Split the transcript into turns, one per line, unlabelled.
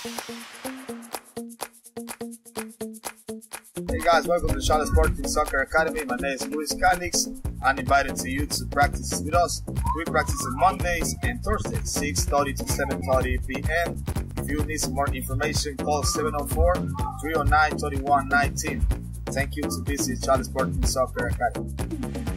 Hey guys, welcome to Charlotte Sporting Soccer Academy. My name is Calix. I'm invited to you to practice with us. We practice on Mondays and Thursdays, 6:30 to 7:30 p.m. If you need some more information, call 704-309-3119. Thank you to visit Charlotte Sporting Soccer Academy.